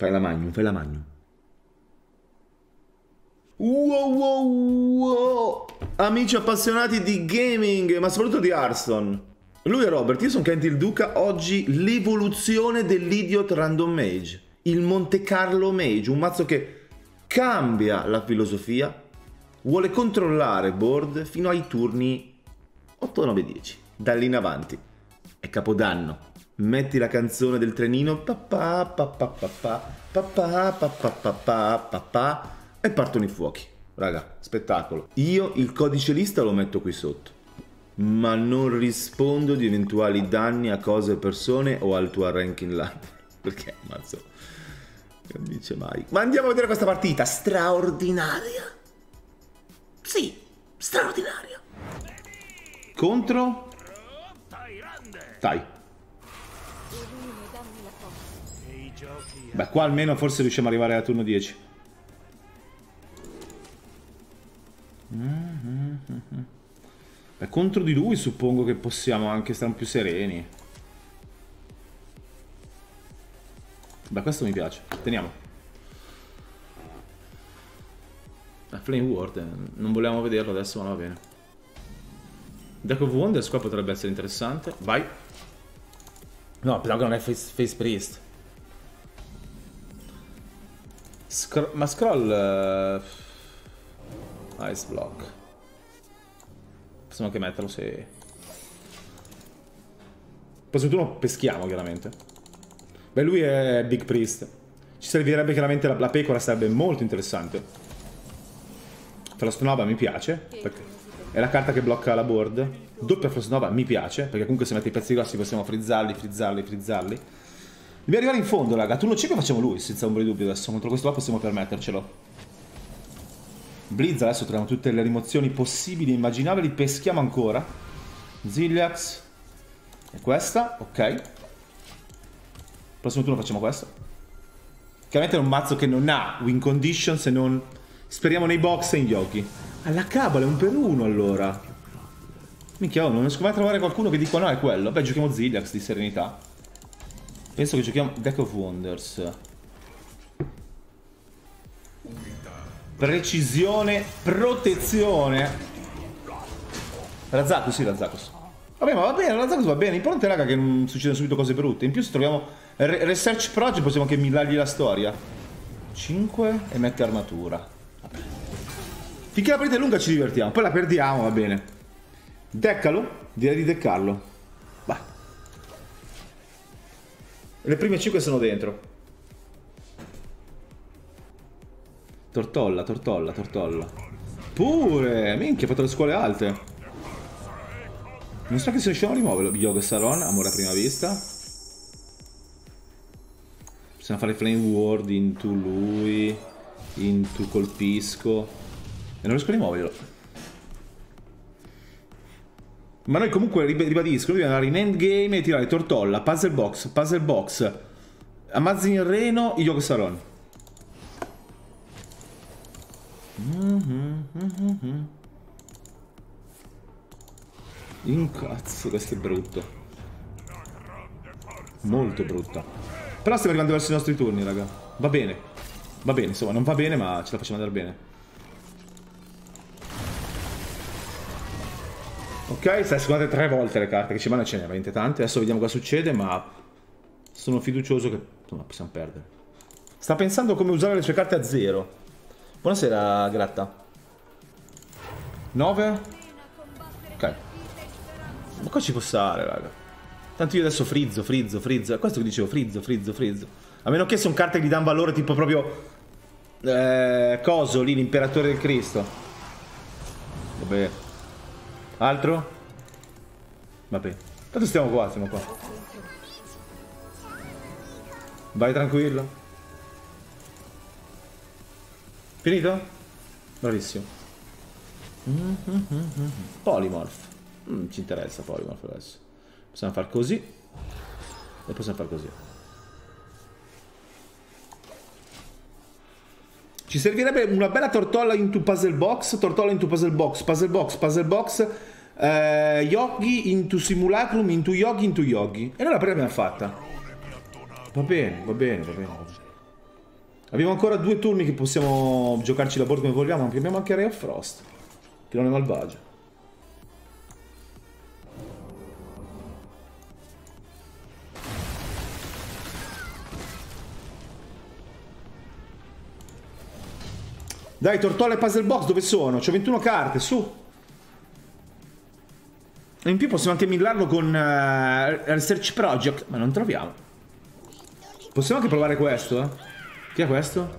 Fai la magnum, fai la magnum. Wow, wow, wow. Amici appassionati di gaming, ma soprattutto di Hearthstone. Lui è Robert, io sono Kent il Duca. Oggi l'evoluzione dell'Idiot Random Mage. Il Monte Carlo Mage, un mazzo che cambia la filosofia, vuole controllare board fino ai turni 8, 9, 10. Da lì in avanti è Capodanno. Metti la canzone del trenino papà, papà, papà, papà, papà, papà, papà, e partono i fuochi. Raga, spettacolo. Io il codice lista lo metto qui sotto, ma non rispondo di eventuali danni a cose e persone o al tuo ranking ladder, perché mazzo non dice mai. Ma andiamo a vedere questa partita straordinaria. Sì, straordinaria. Contro Tai. Beh, qua almeno forse riusciamo ad arrivare al turno 10. Beh, contro di lui suppongo che possiamo anche stare più sereni. Beh, questo mi piace. Teniamo. Flame Ward, non volevamo vederlo adesso, ma va bene. Deck of Wonders qua potrebbe essere interessante. Vai. No, però che non è Face Priest. Ma scroll... Ice Block. Possiamo anche metterlo se... Prossimo turno peschiamo, chiaramente. Beh, lui è Big Priest. Ci servirebbe chiaramente la pecora, sarebbe molto interessante. Frostnova mi piace, perché è la carta che blocca la board. Doppia Frostnova mi piace, perché comunque se mette i pezzi grossi possiamo frizzarli. Dobbiamo arrivare in fondo, raga. Turno 5 facciamo lui, senza ombra di dubbio adesso. Contro questo qua possiamo permettercelo. Blizz, adesso troviamo tutte le rimozioni possibili e immaginabili. Peschiamo ancora. Zilliax. E questa, ok. Prossimo turno facciamo questo. Chiaramente è un mazzo che non ha win condition se non... Speriamo nei box e in giochi. Alla cabala è un per uno allora. Minchia, non riesco mai a trovare qualcuno che dica no, è quello. Beh, giochiamo Zilliax di serenità. Penso che giochiamo Deck of Wonders. Precisione, protezione. Razzakus, sì, Razzakus. Vabbè, ma va bene, Razzakus va bene. L'importante, raga, che non succedano subito cose brutte. In più, se troviamo Research Project, possiamo anche millargli la storia. 5 e mette armatura. Vabbè. Finché la partita è lunga ci divertiamo. Poi la perdiamo, va bene. Deccalo? Direi di deccarlo. Vai. Le prime 5 sono dentro. Tortolla, tortolla, tortolla. Pure! Minchia, ha fatto le scuole alte. Non so che se riusciamo a rimuoverlo. Yoga Saron, amore a prima vista. Possiamo fare Flame Ward into lui. Into colpisco. E non riesco a rimuoverlo. Ma noi comunque, ribadisco, noi dobbiamo andare in endgame e tirare Tortolla, Puzzle Box, Amazin Reno e Yoga Saron. Incazzo, questo è brutto. Molto brutto. Però stiamo arrivando verso i nostri turni, raga. Va bene, insomma, non va bene, ma ce la facciamo andare bene. Ok, stai scusate 3 volte le carte che ci vanno, ce ne veramente tante. Adesso vediamo cosa succede, ma sono fiducioso che insomma, possiamo perdere. Sta pensando come usare le sue carte a 0. Buonasera, Gratta. 9. Ok. Ma qua ci può stare, raga. Tanto io adesso frizzo. È questo che dicevo, frizzo. A meno che sono carte che gli danno valore tipo proprio... coso lì, l'imperatore del Cristo. Vabbè. Altro? Vabbè. Tanto stiamo qua. Vai tranquillo. Finito? Bravissimo. Polymorph. Ci interessa Polymorph adesso. Possiamo far così. E possiamo far così. Ci servirebbe una bella tortolla into puzzle box. Puzzle box. Yogi into simulacrum, into yogi. E noi la prima l'abbiamo fatta. Va bene. Abbiamo ancora 2 turni che possiamo giocarci la board come vogliamo, ma abbiamo anche Ray of Frost, che non è malvagio. Dai, Tortolla e Puzzle Box, dove sono? C'ho 21 carte, su. E in più possiamo anche millarlo con Research Project, ma non troviamo. Possiamo anche provare questo, eh? Chi è questo?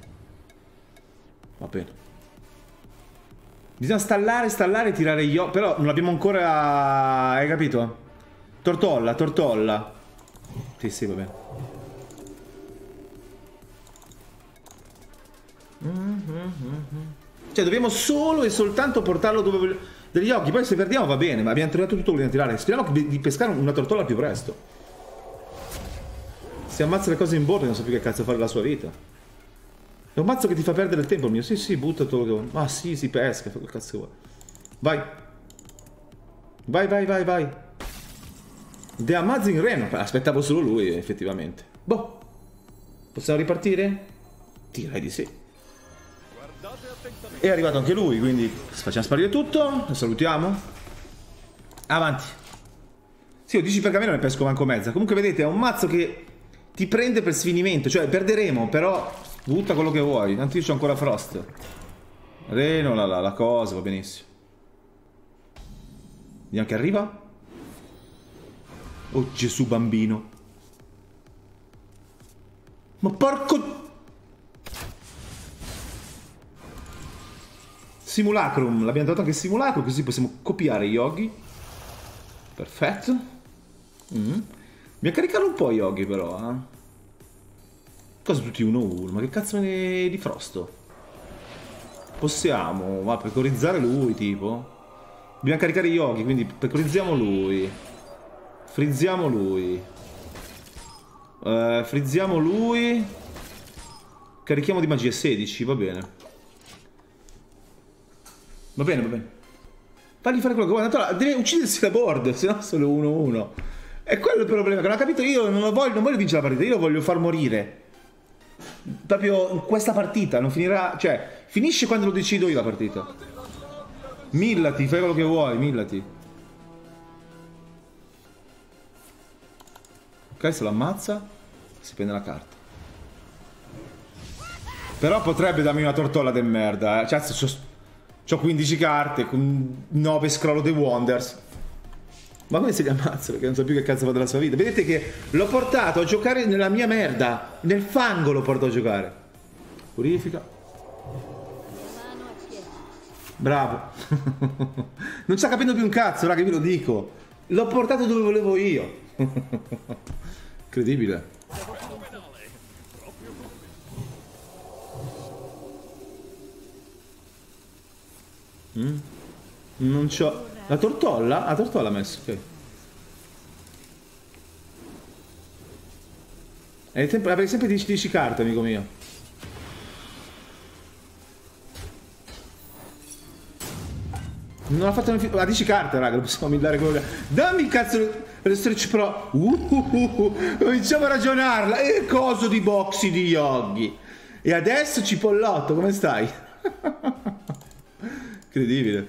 Va bene. Bisogna stallare e tirare gli occhi. Però non abbiamo ancora... Hai capito? Tortolla. Sì, va bene. Cioè dobbiamo solo e soltanto portarlo dove vogliamo. Degli occhi, poi se perdiamo va bene, ma abbiamo tirato tutto quello che dobbiamo tirare. Speriamo di pescare una tortolla al più presto. Si ammazza le cose in bordo e non so più che cazzo fare della sua vita. È un mazzo che ti fa perdere il tempo il mio. Sì, butta tutto quello che vuoi. Ma sì, si pesca, fa quel cazzo che vuoi. Vai. The Amazing Reno. Aspettavo solo lui, effettivamente. Boh. Possiamo ripartire? Direi di sì. È arrivato anche lui, quindi facciamo sparire tutto. Lo salutiamo. Avanti. Sì, ho 10 pergamene, non ne pesco manco mezza. Comunque vedete, è un mazzo che ti prende per sfinimento. Cioè, perderemo, però butta quello che vuoi. Tanto io c'ho ancora Frost. Reno, la cosa, va benissimo. Vediamo che arriva. Oh Gesù bambino. Ma porco... Simulacrum, l'abbiamo dato anche Simulacrum, così possiamo copiare Yogi. Perfetto. Dobbiamo caricarlo un po' Yogi però, eh. Cosa tutti 1-1? Ma che cazzo di Frosto? Possiamo, ma pecorizzare lui tipo. Dobbiamo caricare Yogi, quindi pecorizziamo lui. Frizziamo lui. Frizziamo lui. Carichiamo di magia 16, va bene. Va bene. Fagli fare quello che vuoi. Tanto deve uccidersi la board, se no solo 1-1. È quello il problema, che non ho capito. Io non voglio vincere la partita, io lo voglio far morire. Proprio in questa partita, non finirà... Cioè, finisce quando lo decido io la partita. Millati, fai quello che vuoi, millati. Ok, se lo ammazza, si prende la carta. Però potrebbe darmi una tortolla de merda, eh. Cioè, c'ho 15 carte con 9 scroll the Wonders. Ma come se li ammazza? Perché non so più che cazzo fa della sua vita. Vedete che l'ho portato a giocare nella mia merda. Nel fango lo porto a giocare. Purifica. Bravo. Non sta capendo più un cazzo, raga, vi lo dico. L'ho portato dove volevo io. Incredibile. Non c'ho... La tortolla? La tortolla ha messo, ok. Avevi sempre 10 carte, amico mio. Non ha fatto a 10 carte, raga, lo possiamo millare quello che... Dammi il cazzo le stretch pro. Cominciamo a ragionarla. E coso di boxy di Yogi. E adesso Cipollotto, come stai? Incredibile.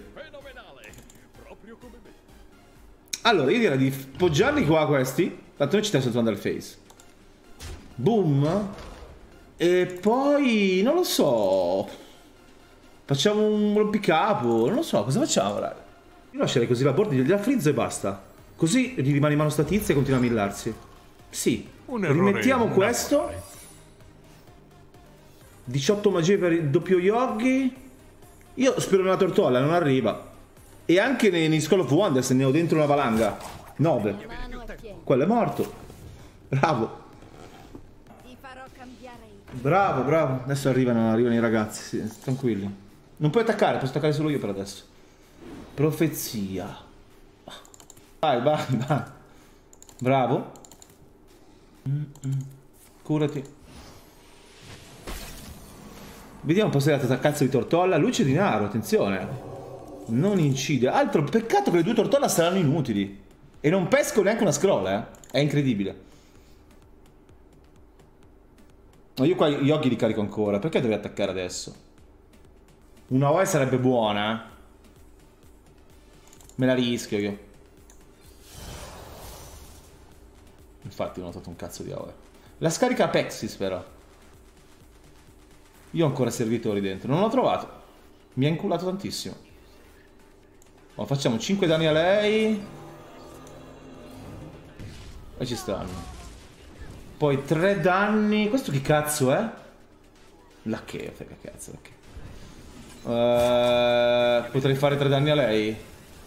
Allora, io direi di poggiarli qua questi. Tanto noi ci stiamo saltando al face. Boom. E poi... non lo so. Facciamo un rompicapo. Non lo so, cosa facciamo, raga? Io lascerei così la board, gli frizzo e basta. Così gli rimane in mano sta tizia e continua a millarsi. Sì. Rimettiamo questo. 18 magie per il doppio Yogi. Io spero nella tortolla, non arriva. E anche nei Scroll of Wonders ne ho dentro una valanga. 9. Quello è morto. Bravo. Bravo. Adesso arrivano i ragazzi, sì, tranquilli. Non puoi attaccare, posso attaccare solo io per adesso. Profezia. Vai. Bravo. Curati. Vediamo un po' se è la cazzo di tortolla. Luce di naro, attenzione. Non incide. Altro peccato che le 2 tortolla saranno inutili. E non pesco neanche una scroll, eh. È incredibile. Ma io qua gli occhi li carico ancora. Perché devi attaccare adesso? Una OE sarebbe buona, eh. Me la rischio io. Infatti non ho notato un cazzo di AOE. La scarica Apexis però. Io ho ancora servitori dentro. Non l'ho trovato. Mi ha inculato tantissimo. Oh, facciamo 5 danni a lei. E ci stanno. Poi 3 danni. Questo che cazzo è? La che? Che cazzo? La che? Potrei fare 3 danni a lei?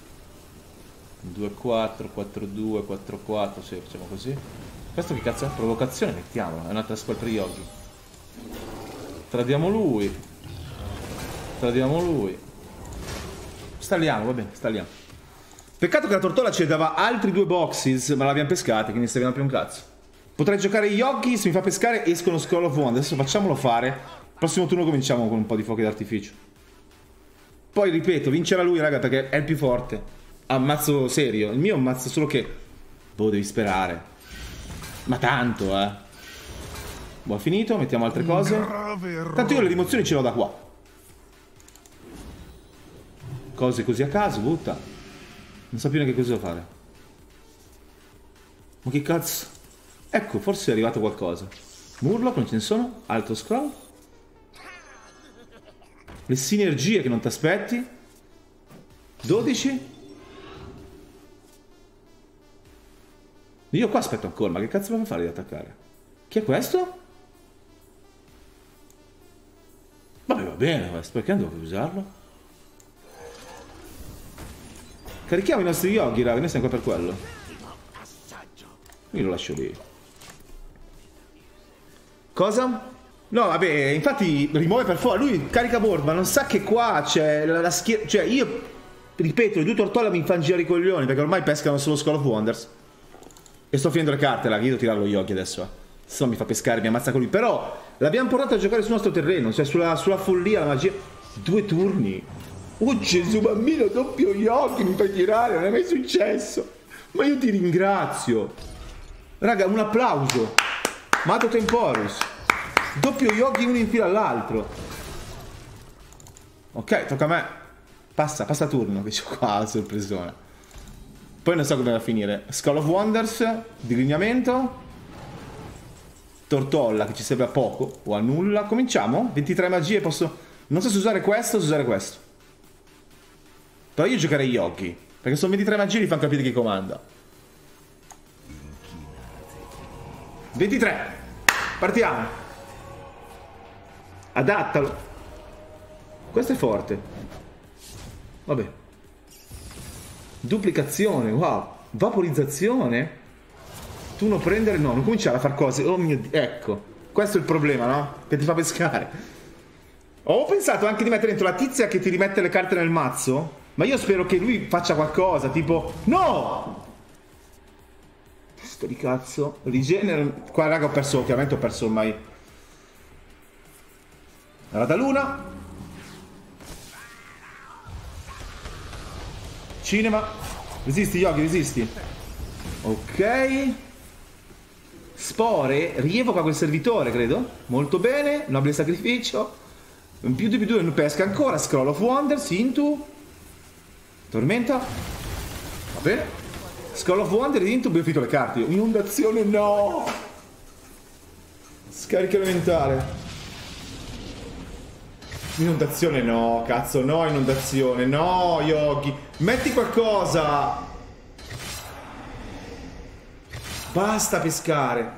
2, 4, 4, 2, 4, 4. Sì, facciamo così. Questo che cazzo è? Provocazione, mettiamola. È un'altra spell per Yogi. Tradiamo lui. Tradiamo lui. Stalliamo, va bene, stalliamo. Peccato che la tortola ci dava altri 2 boxes, ma l'abbiamo pescati, quindi servivano più un cazzo. Potrei giocare Yogi, se mi fa pescare escono Scroll of Wonder. Adesso facciamolo fare. Prossimo turno cominciamo con un po' di fuochi d'artificio. Poi ripeto, vincerà lui, raga, perché è il più forte. Ammazzo serio. Il mio è un mazzo solo che... Boh, devi sperare. Ma tanto, eh. Boh, finito, mettiamo altre cose. Tanto io le rimozioni ce l'ho da qua. Cose così a caso, butta. Non so più neanche cosa devo fare. Ma che cazzo? Ecco, forse è arrivato qualcosa. Murloc, non ce ne sono. Altro scroll. Le sinergie che non ti aspetti. 12. Io qua aspetto ancora, ma che cazzo devo fare di attaccare? Chi è questo? Vabbè, va bene, perché non devo usarlo? Carichiamo i nostri Yogi, raga, noi siamo qua per quello. Io lo lascio lì. Cosa? No, vabbè, infatti rimuove per fuori. Lui carica board, ma non sa che qua c'è la schiera. Cioè, io ripeto, le 2 tortole mi fanno girare i coglioni, perché ormai pescano solo Scroll of Wonders. E sto finendo le carte, raga, io devo tirare lo Yogi adesso. Se no mi fa pescare, mi ammazza con lui. Però l'abbiamo portato a giocare sul nostro terreno, cioè sulla follia, la magia. 2 turni. Oh Gesù bambino, doppio Yogi mi fai tirare, non è mai successo. Ma io ti ringrazio. Raga, un applauso. Mato Temporus. Doppio Yogi uno in fila all'altro. Ok, tocca a me. Passa turno, che c'ho qua la sorpresona. Poi non so come va a finire. Scroll of Wonders, digrignamento. Tortolla, che ci serve a poco o a nulla. Cominciamo. 23 magie, posso... Non so se usare questo o se usare questo. Però io giocherei Yogi, perché sono 23 magie, li fanno capire chi comanda. 23. Partiamo. Adattalo. Questo è forte. Vabbè. Duplicazione, wow. Vaporizzazione. Tu non prendere, no, non cominciare a fare cose. Oh mio Dio, ecco. Questo è il problema, no? Che ti fa pescare. Ho pensato anche di mettere dentro la tizia che ti rimette le carte nel mazzo. Ma io spero che lui faccia qualcosa, tipo... No! Sto di cazzo. Rigenera... Qua, raga, ho perso, ovviamente ho perso ormai. Allora, luna. Cinema. Resisti, Yogi, resisti. Ok. Spore. Rievoca quel servitore, credo. Molto bene. Nobile sacrificio. In più di più non pesca ancora. Scroll of Wonders. Into. Tormenta. Va bene. Scroll of Wonders. Into. Abbiamo finito le carte. Inondazione, no. Scarica elementare. Inondazione no, cazzo, no, inondazione, no, Yogi. Metti qualcosa. Basta pescare.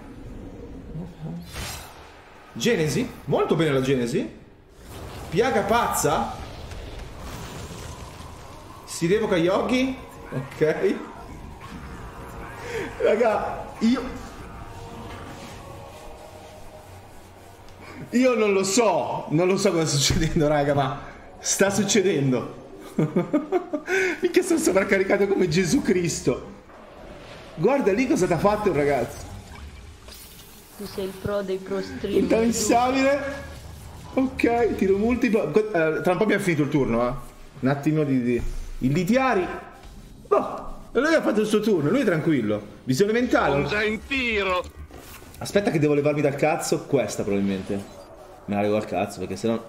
Genesi, molto bene la Genesi. Piaga pazza. Si revoca Yogi. Ok. Raga, io non lo so cosa sta succedendo, raga, ma sta succedendo. Mica sono sovraccaricato come Gesù Cristo. Guarda lì cosa ti ha fatto un ragazzo. Tu sei il pro dei pro stream. Intensabile. Ok, tiro multiplo. Tra un po' abbiamo finito il turno, eh. Un attimo di... Il litiari. Boh, lui ha fatto il suo turno, lui è tranquillo. Visione mentale. Sono già in tiro. Aspetta che devo levarmi dal cazzo. Questa probabilmente. Me la levo al cazzo perché sennò...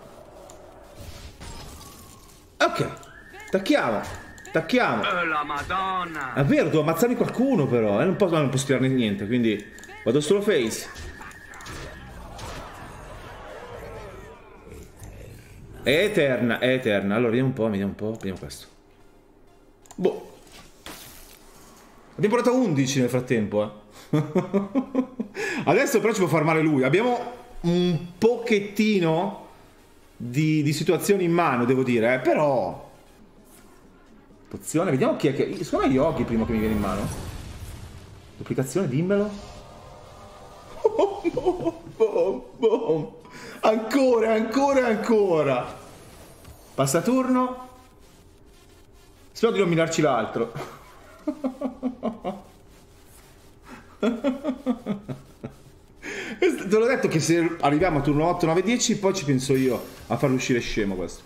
Ok. Tacchiamo. Tacchiamo. La Madonna. È vero, devo ammazzarmi qualcuno però. Non posso tirarne niente, quindi vado solo face. È eterna, è eterna. Allora, vediamo un po', vediamo questo. Boh. Abbiamo portato 11 nel frattempo, Adesso però ci può far male lui. Abbiamo un pochettino di situazioni in mano, devo dire, però... Pozione, vediamo chi è che... Secondo me Yogi prima che mi viene in mano. Duplicazione, dimmelo. Ancora, ancora, ancora. Passaturno. Spero di non minarci l'altro. Te l'ho detto che se arriviamo a turno 8, 9, 10 poi ci penso io a farlo uscire scemo questo.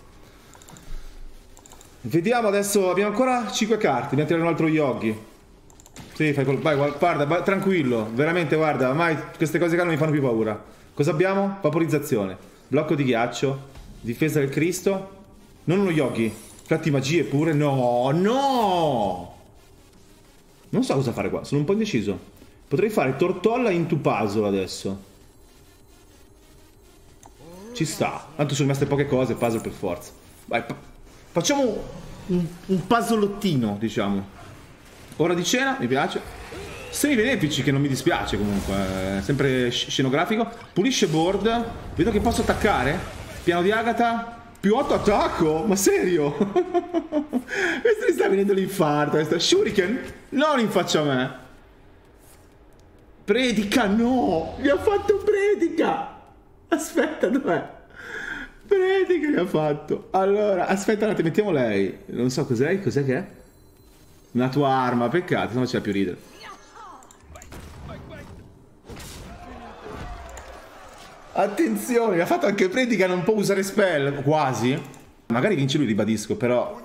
Vediamo adesso, abbiamo ancora 5 carte, dobbiamo tirare un altro Yogi. Sì, fai vai, guarda, tranquillo, veramente guarda, ormai queste cose qua non mi fanno più paura. Cosa abbiamo? Vaporizzazione, blocco di ghiaccio, difesa del Cristo, non uno Yogi, fratti magie pure, no, no! Non so cosa fare qua, sono un po' indeciso. Potrei fare tortolla into puzzle adesso. Ci sta, tanto sono rimaste poche cose, puzzle per forza. Vai, facciamo un puzzleottino, diciamo. Ora di cena, mi piace. Semi benefici, che non mi dispiace comunque. Sempre scenografico. Pulisce board. Vedo che posso attaccare. Piano di Agatha. Più 8 attacco? Ma serio? Questo mi sta venendo l'infarto. Shuriken? Non in faccia a me. Predica, no! Mi ha fatto predica! Aspetta, dov'è? Predica mi ha fatto. Allora, aspetta un attimo, mettiamo lei. Non so cos'è, cos'è che è? Una tua arma, peccato, se no c'è più ridere. Attenzione, mi ha fatto anche predica, non può usare spell, quasi. Magari vince lui, ribadisco, però...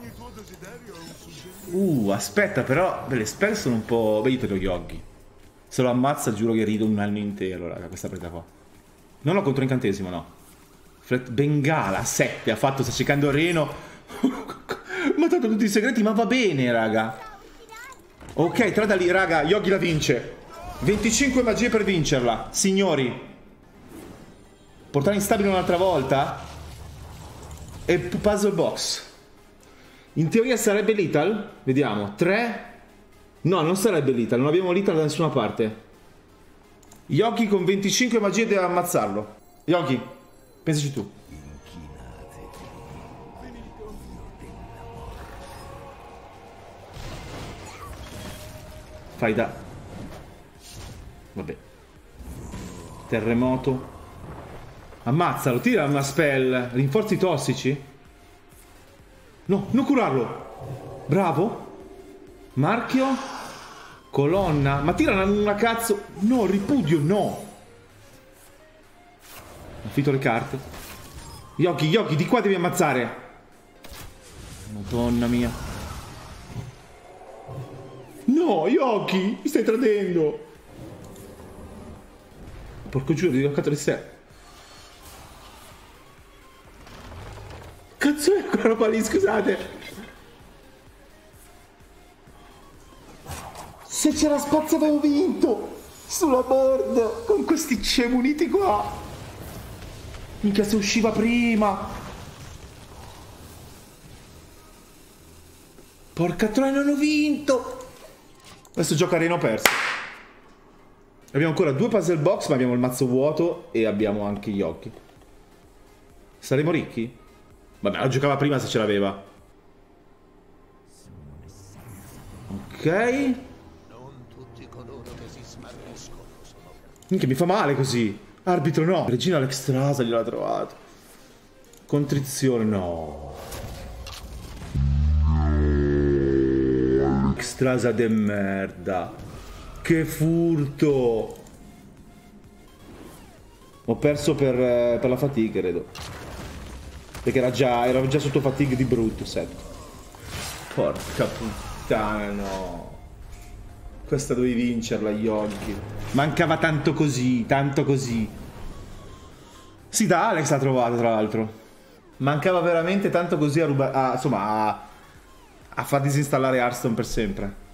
aspetta, però, le spell sono un po'... Beh, io te lo Yogi. Se lo ammazza, giuro che rido un anno intero, raga, questa preda qua. Non ho controincantesimo, no. Bengala, 7, ha fatto, sta cercando il Reno. Ma tanto tutti i segreti, ma va bene, raga. Ok, tra da lì, raga, Yogi la vince. 25 magie per vincerla, signori. Portare instabile un'altra volta. E puzzle box. In teoria sarebbe lethal. Vediamo, 3. No, non sarebbe lethal, non abbiamo lethal da nessuna parte. Yogi con 25 magie deve ammazzarlo. Yogi, pensaci tu. Fai da... Vabbè. Terremoto. Ammazzalo, tira una spell. Rinforzi tossici. No, non curarlo. Bravo. Marchio. Colonna. Ma tira una cazzo. No, ripudio, no. Affitto le carte. Yogi, Yogi, di qua devi ammazzare. Madonna mia. No, Yogi, mi stai tradendo. Porco giuro, devi toccato di sé. Cazzo è quella roba lì, scusate. Se c'era spazio avevo vinto. Sulla board. Con questi cemuniti qua. Minchia, se usciva prima. Porca troia, non ho vinto. Adesso gioco Arena, ho perso. Abbiamo ancora 2 puzzle box, ma abbiamo il mazzo vuoto e abbiamo anche gli occhi. Saremo ricchi? Vabbè, lo giocava prima se ce l'aveva. Ok. Minchia, mi fa male così. Arbitro no. Regina Alexstrasza gliel'ha trovato. Contrizione no. Alexstrasza de merda. Che furto. Ho perso per la fatiga, credo. Perché era già sotto fatiga di brutto, 7. Porca puttana, no. Questa dovevi vincerla, Yogi. Mancava tanto così, tanto così. Sì, da Alex l'ha trovato, tra l'altro. Mancava veramente tanto così a rubare... insomma, a far disinstallare Hearthstone per sempre.